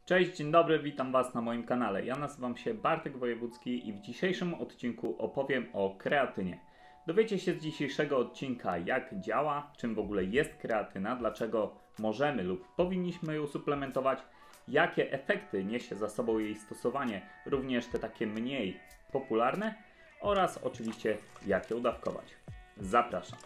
Cześć, dzień dobry, witam Was na moim kanale. Ja nazywam się Bartek Wojewódzki i w dzisiejszym odcinku opowiem o kreatynie. Dowiecie się z dzisiejszego odcinka, jak działa, czym w ogóle jest kreatyna, dlaczego możemy lub powinniśmy ją suplementować, jakie efekty niesie za sobą jej stosowanie, również te takie mniej popularne, oraz oczywiście jak ją dawkować. Zapraszam.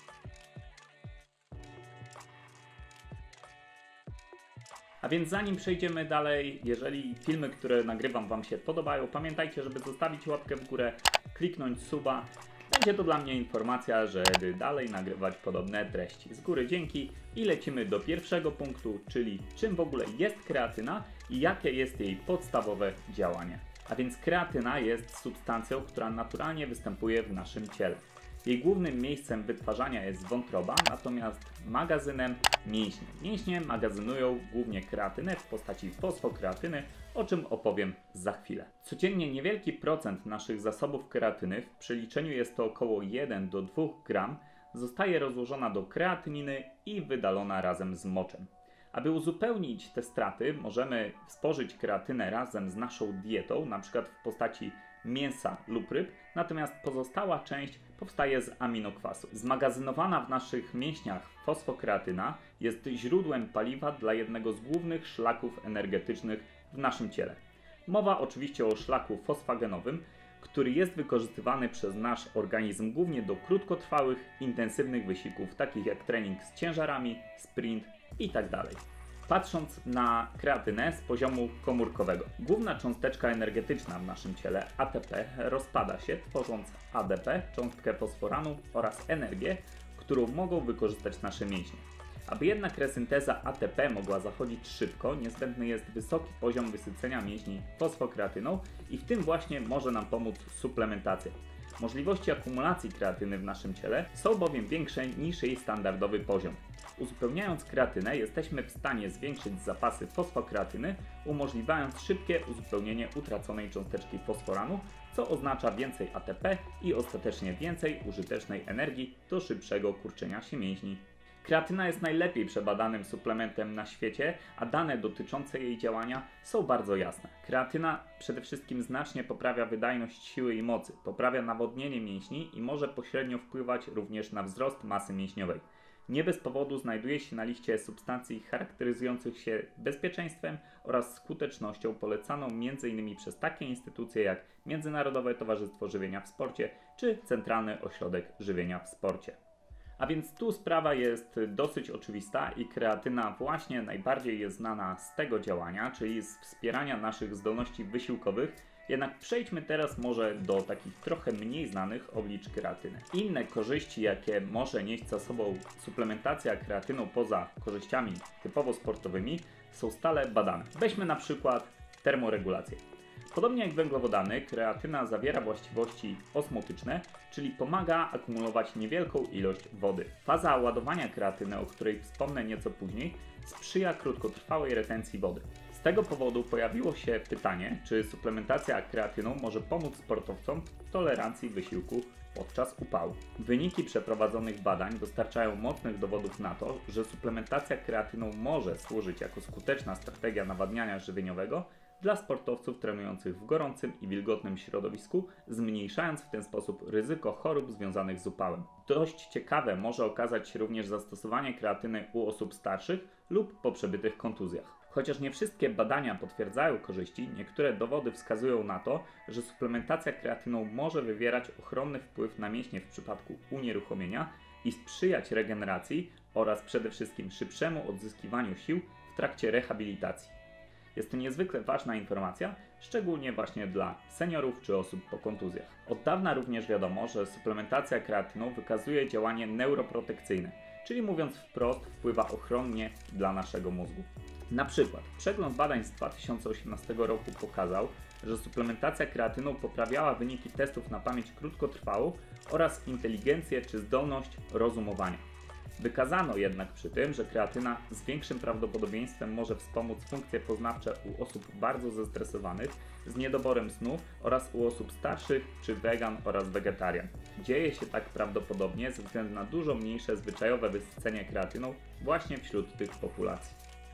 A więc zanim przejdziemy dalej, jeżeli filmy, które nagrywam Wam się podobają, pamiętajcie, żeby zostawić łapkę w górę, kliknąć suba. Będzie to dla mnie informacja, żeby dalej nagrywać podobne treści. Z góry dzięki i lecimy do pierwszego punktu, czyli czym w ogóle jest kreatyna i jakie jest jej podstawowe działanie. A więc kreatyna jest substancją, która naturalnie występuje w naszym ciele. Jej głównym miejscem wytwarzania jest wątroba, natomiast magazynem mięśnie. Mięśnie magazynują głównie kreatynę w postaci fosfokreatyny, o czym opowiem za chwilę. Codziennie niewielki procent naszych zasobów kreatyny, w przeliczeniu jest to około 1 do 2 gram, zostaje rozłożona do kreatyniny i wydalona razem z moczem. Aby uzupełnić te straty, możemy spożyć kreatynę razem z naszą dietą, np. w postaci mięsa lub ryb, natomiast pozostała część powstaje z aminokwasów. Zmagazynowana w naszych mięśniach fosfokreatyna jest źródłem paliwa dla jednego z głównych szlaków energetycznych w naszym ciele. Mowa oczywiście o szlaku fosfagenowym, który jest wykorzystywany przez nasz organizm głównie do krótkotrwałych, intensywnych wysiłków, takich jak trening z ciężarami, sprint itd. Patrząc na kreatynę z poziomu komórkowego, główna cząsteczka energetyczna w naszym ciele, ATP, rozpada się, tworząc ADP, cząstkę fosforanu oraz energię, którą mogą wykorzystać nasze mięśnie. Aby jednak resynteza ATP mogła zachodzić szybko, niezbędny jest wysoki poziom wysycenia mięśni fosfokreatyną i w tym właśnie może nam pomóc suplementacja. Możliwości akumulacji kreatyny w naszym ciele są bowiem większe niż jej standardowy poziom. Uzupełniając kreatynę jesteśmy w stanie zwiększyć zapasy fosfokreatyny, umożliwiając szybkie uzupełnienie utraconej cząsteczki fosforanu, co oznacza więcej ATP i ostatecznie więcej użytecznej energii do szybszego kurczenia się mięśni. Kreatyna jest najlepiej przebadanym suplementem na świecie, a dane dotyczące jej działania są bardzo jasne. Kreatyna przede wszystkim znacznie poprawia wydajność siły i mocy, poprawia nawodnienie mięśni i może pośrednio wpływać również na wzrost masy mięśniowej. Nie bez powodu znajduje się na liście substancji charakteryzujących się bezpieczeństwem oraz skutecznością polecaną m.in. przez takie instytucje jak Międzynarodowe Towarzystwo Żywienia w Sporcie czy Centralny Ośrodek Żywienia w Sporcie. A więc tu sprawa jest dosyć oczywista i kreatyna właśnie najbardziej jest znana z tego działania, czyli z wspierania naszych zdolności wysiłkowych. Jednak przejdźmy teraz może do takich trochę mniej znanych oblicz kreatyny. Inne korzyści, jakie może nieść za sobą suplementacja kreatyną poza korzyściami typowo sportowymi, są stale badane. Weźmy na przykład termoregulację. Podobnie jak węglowodany, kreatyna zawiera właściwości osmotyczne, czyli pomaga akumulować niewielką ilość wody. Faza ładowania kreatyny, o której wspomnę nieco później, sprzyja krótkotrwałej retencji wody. Z tego powodu pojawiło się pytanie, czy suplementacja kreatyną może pomóc sportowcom w tolerancji wysiłku podczas upału. Wyniki przeprowadzonych badań dostarczają mocnych dowodów na to, że suplementacja kreatyną może służyć jako skuteczna strategia nawadniania żywieniowego dla sportowców trenujących w gorącym i wilgotnym środowisku, zmniejszając w ten sposób ryzyko chorób związanych z upałem. Dość ciekawe może okazać się również zastosowanie kreatyny u osób starszych lub po przebytych kontuzjach. Chociaż nie wszystkie badania potwierdzają korzyści, niektóre dowody wskazują na to, że suplementacja kreatyną może wywierać ochronny wpływ na mięśnie w przypadku unieruchomienia i sprzyjać regeneracji oraz przede wszystkim szybszemu odzyskiwaniu sił w trakcie rehabilitacji. Jest to niezwykle ważna informacja, szczególnie właśnie dla seniorów czy osób po kontuzjach. Od dawna również wiadomo, że suplementacja kreatyną wykazuje działanie neuroprotekcyjne, czyli mówiąc wprost wpływa ochronnie dla naszego mózgu. Na przykład przegląd badań z 2018 roku pokazał, że suplementacja kreatyną poprawiała wyniki testów na pamięć krótkotrwałą oraz inteligencję czy zdolność rozumowania. Wykazano jednak przy tym, że kreatyna z większym prawdopodobieństwem może wspomóc funkcje poznawcze u osób bardzo zestresowanych, z niedoborem snu oraz u osób starszych czy wegan oraz wegetarian. Dzieje się tak prawdopodobnie ze względu na dużo mniejsze zwyczajowe wysycenie kreatyną właśnie wśród tych populacji.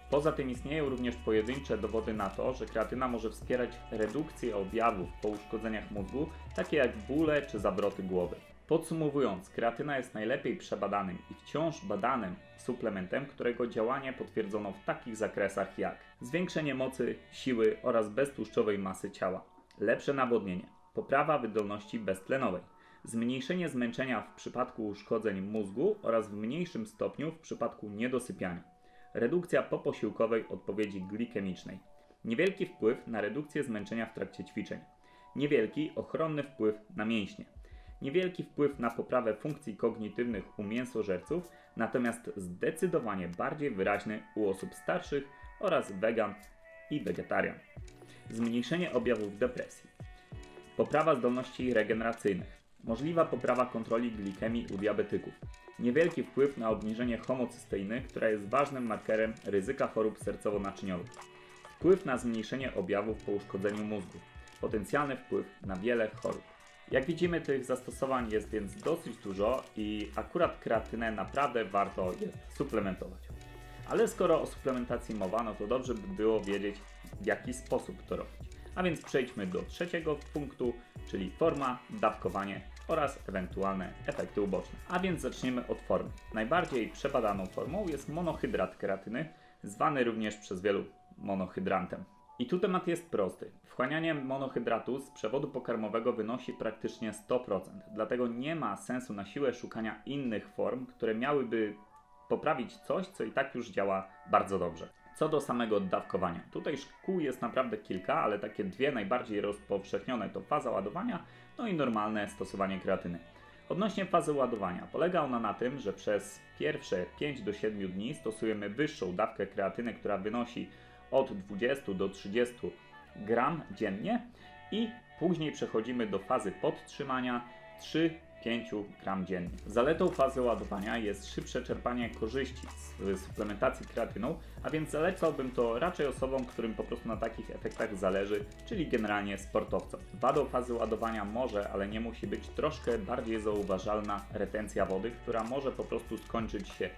Poza tym istnieją również pojedyncze dowody na to, że kreatyna może wspierać redukcję objawów po uszkodzeniach mózgu, takie jak bóle czy zawroty głowy. Podsumowując, kreatyna jest najlepiej przebadanym i wciąż badanym suplementem, którego działanie potwierdzono w takich zakresach jak zwiększenie mocy, siły oraz beztłuszczowej masy ciała, lepsze nawodnienie, poprawa wydolności beztlenowej, zmniejszenie zmęczenia w przypadku uszkodzeń mózgu oraz w mniejszym stopniu w przypadku niedosypiania, redukcja poposiłkowej odpowiedzi glikemicznej, niewielki wpływ na redukcję zmęczenia w trakcie ćwiczeń, niewielki ochronny wpływ na mięśnie, niewielki wpływ na poprawę funkcji kognitywnych u mięsożerców, natomiast zdecydowanie bardziej wyraźny u osób starszych oraz wegan i wegetarian. Zmniejszenie objawów depresji. Poprawa zdolności regeneracyjnych. Możliwa poprawa kontroli glikemii u diabetyków. Niewielki wpływ na obniżenie homocysteiny, która jest ważnym markerem ryzyka chorób sercowo-naczyniowych. Wpływ na zmniejszenie objawów po uszkodzeniu mózgu. Potencjalny wpływ na wiele chorób. Jak widzimy, tych zastosowań jest więc dosyć dużo i akurat kreatynę naprawdę warto jest suplementować. Ale skoro o suplementacji mowa, no to dobrze by było wiedzieć, w jaki sposób to robić. A więc przejdźmy do trzeciego punktu, czyli forma, dawkowanie oraz ewentualne efekty uboczne. A więc zaczniemy od formy. Najbardziej przebadaną formą jest monohydrat kreatyny, zwany również przez wielu monohydrantem. I tu temat jest prosty. Wchłanianie monohydratu z przewodu pokarmowego wynosi praktycznie 100%, dlatego nie ma sensu na siłę szukania innych form, które miałyby poprawić coś, co i tak już działa bardzo dobrze. Co do samego dawkowania. Tutaj szkół jest naprawdę kilka, ale takie dwie najbardziej rozpowszechnione to faza ładowania, no i normalne stosowanie kreatyny. Odnośnie fazy ładowania, polega ona na tym, że przez pierwsze 5 do 7 dni stosujemy wyższą dawkę kreatyny, która wynosi od 20 do 30 gram dziennie i później przechodzimy do fazy podtrzymania 3-5 gram dziennie. Zaletą fazy ładowania jest szybsze czerpanie korzyści z suplementacji kreatyną, a więc zalecałbym to raczej osobom, którym po prostu na takich efektach zależy, czyli generalnie sportowcom. Wadą fazy ładowania może, ale nie musi być troszkę bardziej zauważalna retencja wody, która może po prostu skończyć się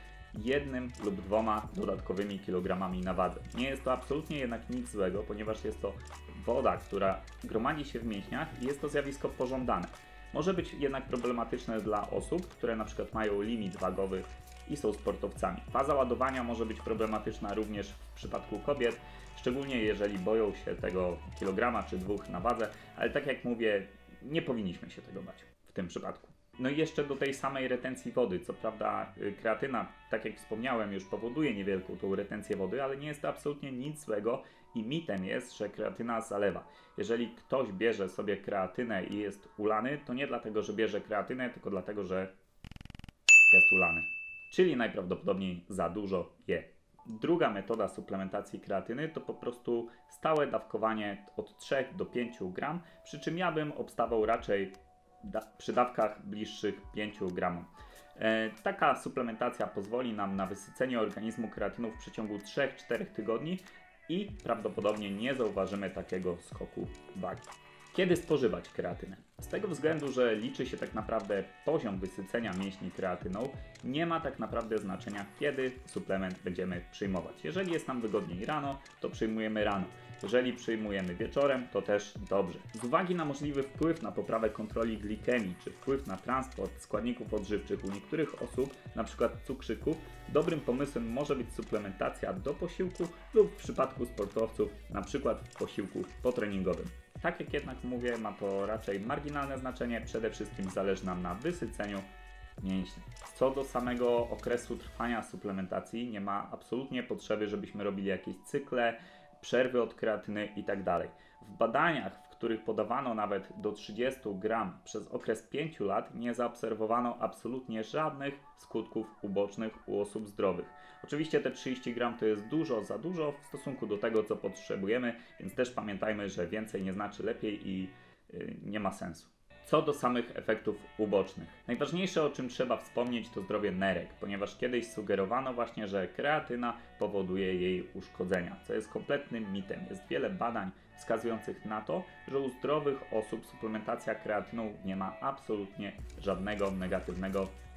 1 lub 2 dodatkowymi kilogramami na wadze. Nie jest to absolutnie jednak nic złego, ponieważ jest to woda, która gromadzi się w mięśniach i jest to zjawisko pożądane. Może być jednak problematyczne dla osób, które na przykład mają limit wagowy i są sportowcami. Faza ładowania może być problematyczna również w przypadku kobiet, szczególnie jeżeli boją się tego kilograma czy 2 na wadze, ale tak jak mówię, nie powinniśmy się tego bać w tym przypadku. No i jeszcze do tej samej retencji wody. Co prawda kreatyna, tak jak wspomniałem, już powoduje niewielką tą retencję wody, ale nie jest to absolutnie nic złego i mitem jest, że kreatyna zalewa. Jeżeli ktoś bierze sobie kreatynę i jest ulany, to nie dlatego, że bierze kreatynę, tylko dlatego, że jest ulany. Czyli najprawdopodobniej za dużo je. Druga metoda suplementacji kreatyny to po prostu stałe dawkowanie od 3 do 5 gram, przy czym ja bym obstawał raczej przy dawkach bliższych 5 gramom. Taka suplementacja pozwoli nam na wysycenie organizmu kreatyną w przeciągu 3-4 tygodni i prawdopodobnie nie zauważymy takiego skoku wagi. Kiedy spożywać kreatynę? Z tego względu, że liczy się tak naprawdę poziom wysycenia mięśni kreatyną, nie ma tak naprawdę znaczenia, kiedy suplement będziemy przyjmować. Jeżeli jest nam wygodniej rano, to przyjmujemy rano. Jeżeli przyjmujemy wieczorem, to też dobrze. Z uwagi na możliwy wpływ na poprawę kontroli glikemii, czy wpływ na transport składników odżywczych u niektórych osób, np. cukrzyków, dobrym pomysłem może być suplementacja do posiłku lub w przypadku sportowców, np. w posiłku potreningowym. Tak jak jednak mówię, ma to raczej marginalne znaczenie, przede wszystkim zależy nam na wysyceniu mięśni. Co do samego okresu trwania suplementacji, nie ma absolutnie potrzeby, żebyśmy robili jakieś cykle, przerwy od kreatyny itd. W badaniach, w których podawano nawet do 30 gram przez okres 5 lat, nie zaobserwowano absolutnie żadnych skutków ubocznych u osób zdrowych. Oczywiście te 30 gram to jest dużo, za dużo w stosunku do tego, co potrzebujemy, więc też pamiętajmy, że więcej nie znaczy lepiej i nie ma sensu. Co do samych efektów ubocznych. Najważniejsze, o czym trzeba wspomnieć, to zdrowie nerek, ponieważ kiedyś sugerowano właśnie, że kreatyna powoduje jej uszkodzenia, co jest kompletnym mitem. Jest wiele badań wskazujących na to, że u zdrowych osób suplementacja kreatyną nie ma absolutnie żadnego negatywnego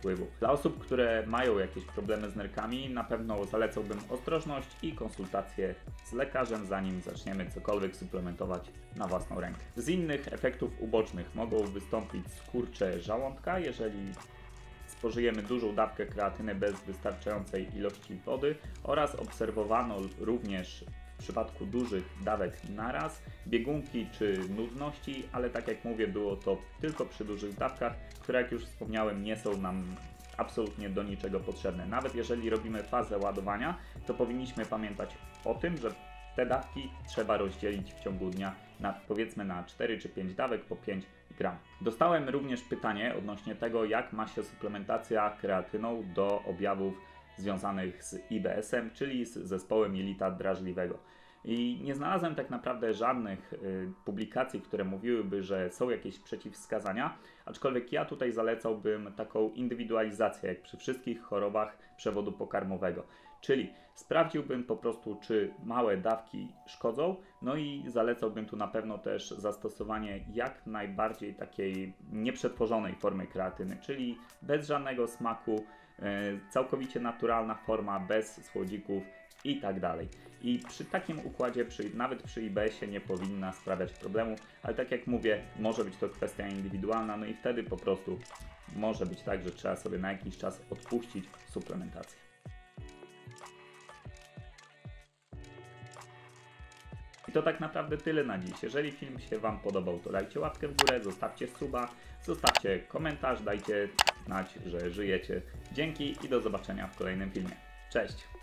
wpływu. Dla osób, które mają jakieś problemy z nerkami, na pewno zalecałbym ostrożność i konsultację z lekarzem, zanim zaczniemy cokolwiek suplementować na własną rękę. Z innych efektów ubocznych mogą wystąpić skurcze żołądka, jeżeli spożyjemy dużą dawkę kreatyny bez wystarczającej ilości wody, oraz obserwowano również w przypadku dużych dawek naraz biegunki czy nudności, ale tak jak mówię, było to tylko przy dużych dawkach, które jak już wspomniałem nie są nam absolutnie do niczego potrzebne. Nawet jeżeli robimy fazę ładowania, to powinniśmy pamiętać o tym, że te dawki trzeba rozdzielić w ciągu dnia powiedzmy na 4 czy 5 dawek po 5 gram. Dostałem również pytanie odnośnie tego, jak ma się suplementacja kreatyną do objawów związanych z IBS-em, czyli z zespołem jelita drażliwego. I nie znalazłem tak naprawdę żadnych publikacji, które mówiłyby, że są jakieś przeciwwskazania, aczkolwiek ja tutaj zalecałbym taką indywidualizację, jak przy wszystkich chorobach przewodu pokarmowego. Czyli sprawdziłbym po prostu, czy małe dawki szkodzą, no i zalecałbym tu na pewno też zastosowanie jak najbardziej takiej nieprzetworzonej formy kreatyny, czyli bez żadnego smaku, całkowicie naturalna forma, bez słodzików i tak dalej. I przy takim układzie, nawet przy IBS-ie nie powinna sprawiać problemu, ale tak jak mówię, może być to kwestia indywidualna, no i wtedy po prostu może być tak, że trzeba sobie na jakiś czas odpuścić suplementację. I to tak naprawdę tyle na dziś. Jeżeli film się Wam podobał, to dajcie łapkę w górę, zostawcie suba, zostawcie komentarz, dajcie znać, że żyjecie. Dzięki i do zobaczenia w kolejnym filmie. Cześć!